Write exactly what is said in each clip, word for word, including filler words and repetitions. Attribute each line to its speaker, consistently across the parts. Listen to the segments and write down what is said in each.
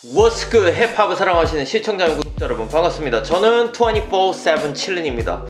Speaker 1: What's good? 힙합을 사랑하시는 시청자 및 구독자 여러분 반갑습니다. 저는 twenty-four seven chillin입니다.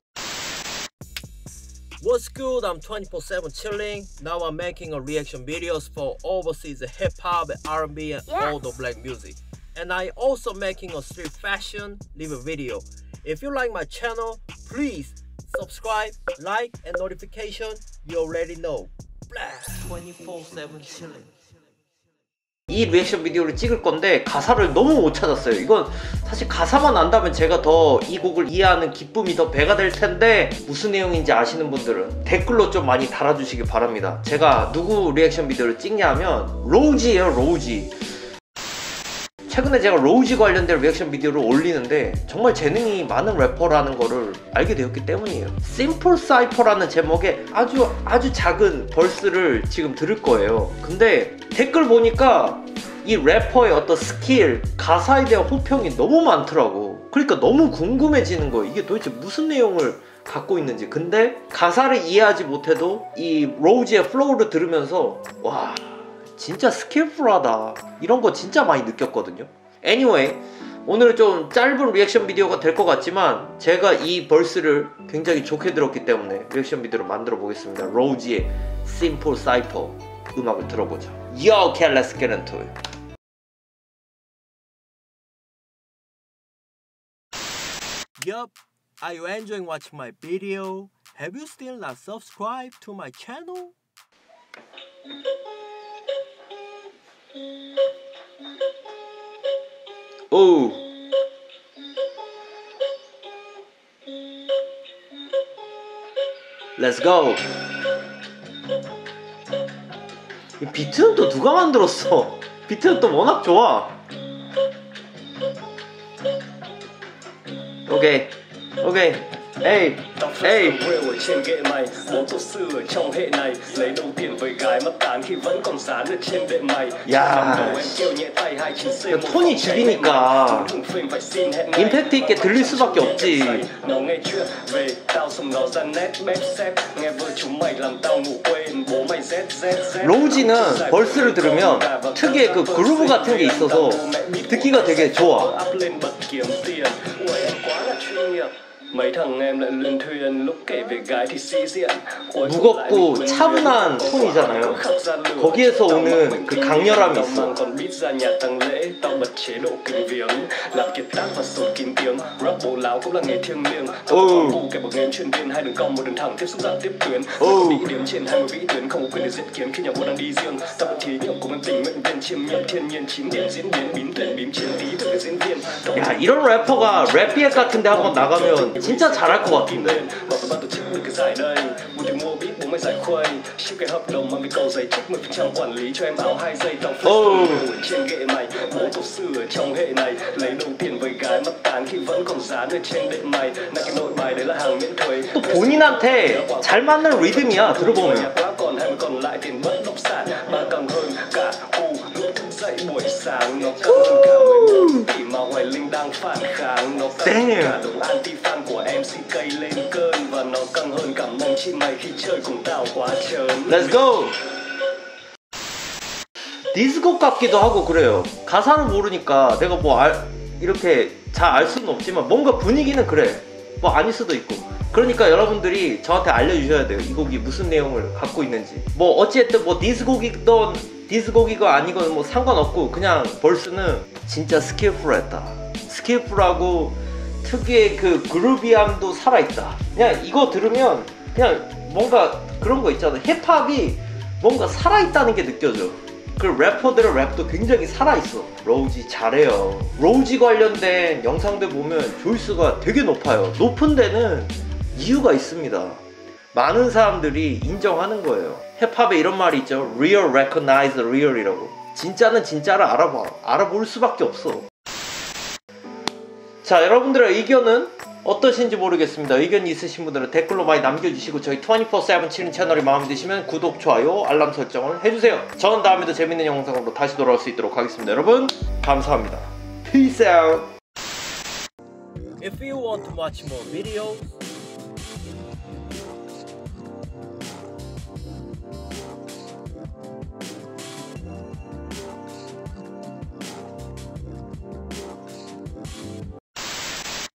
Speaker 1: What's good? I'm twenty-four seven chilling. Now I'm making a reaction videos for overseas hip-hop, R and B and yes. all the black music. And I also making a street fashion review video. If you like my channel, please subscribe, like and notification. You already know. twenty-four seven chilling. 이 리액션 비디오를 찍을 건데 가사를 너무 못 찾았어요. 이건 사실 가사만 안다면 제가 더 이 곡을 이해하는 기쁨이 더 배가 될 텐데 무슨 내용인지 아시는 분들은 댓글로 좀 많이 달아주시기 바랍니다. 제가 누구 리액션 비디오를 찍냐 하면 로우지예요. 로우지. 최근에 제가 로우지 관련된 리액션 비디오를 올리는데 정말 재능이 많은 래퍼라는 거를 알게 되었기 때문이에요. Simple Cypher라는 제목의 아주 아주 작은 벌스를 지금 들을 거예요. 근데 댓글 보니까 이 래퍼의 어떤 스킬, 가사에 대한 호평이 너무 많더라고. 그러니까 너무 궁금해지는 거예요. 이게 도대체 무슨 내용을 갖고 있는지. 근데 가사를 이해하지 못해도 이 로우지의 플로우를 들으면서 와, 진짜 스킬풀하다, 이런 거 진짜 많이 느꼈거든요. Anyway, 오늘은 좀 짧은 리액션 비디오가 될 것 같지만 제가 이 벌스를 굉장히 좋게 들었기 때문에 리액션 비디오를 만들어 보겠습니다. 로우지의 Simple Cypher 음악을 들어보자. Yo, okay, let's get into it. Yup, are you enjoying watching my video? Have you still not subscribed to my channel? 오, Let's go. 이 비트는 또 누가 만들었어? 비트는 또 워낙 좋아. 오케이, 오케이. Ê, ê. Trên ghệ mày, bố tổ sư ở trong hệ này lấy đồng tiền với gái mất tán khi vẫn còn dán ở trên đệm mày. 야, 톤이 죽이니까 임팩트 있게 들릴 수밖에 없지. Nó nghe chuyện về tao xong nó ra nét bếp xếp nghe vợ chúng mày làm tao ngủ quên bố mày z z z. 로우지는 벌스를 들으면 특유의 그 그루브 같은 게 있어서 듣기가 되게 좋아. 무겁고 차분한 톤이잖아요. 거기에서 오는 그 강렬함이 있어. 야, 이런 래퍼가 랩비엣 같은데 한번 나가면 진짜 잘할 것 같은데. 오. 또 본인한테 잘 맞는 리듬이야. 들어보면. Damn. Let's go. 디스코 같기도 하고 그래요. 가사를 모르니까 내가 뭐 알, 이렇게 잘 알 수는 없지만 뭔가 분위기는 그래. 뭐 아닐 수도 있고. 그러니까 여러분들이 저한테 알려주셔야 돼요. 이 곡이 무슨 내용을 갖고 있는지. 뭐 어찌됐든 뭐 디스곡이든 디스곡이가 아니건 뭐 상관없고 그냥 벌스는 진짜 스킬풀했다. 스킬풀하고 특유의 그 그루비함도 살아있다. 그냥 이거 들으면 그냥 뭔가 그런 거 있잖아. 힙합이 뭔가 살아있다는 게 느껴져. 그 래퍼들의 랩도 굉장히 살아있어. 로우지 잘해요. 로우지 관련된 영상들 보면 조회수가 되게 높아요. 높은 데는 이유가 있습니다. 많은 사람들이 인정하는 거예요. 힙합에 이런 말이 있죠. Real recognize real이라고. 진짜는 진짜를 알아봐. 알아볼 수밖에 없어. 자, 여러분들의 의견은 어떠신지 모르겠습니다. 의견이 있으신 분들은 댓글로 많이 남겨주시고 저희 twenty-four seven chilling 채널이 마음에 드시면 구독, 좋아요, 알람 설정을 해주세요. 저는 다음에도 재밌는 영상으로 다시 돌아올 수 있도록 하겠습니다. 여러분 감사합니다. Peace out. If you want to watch more videos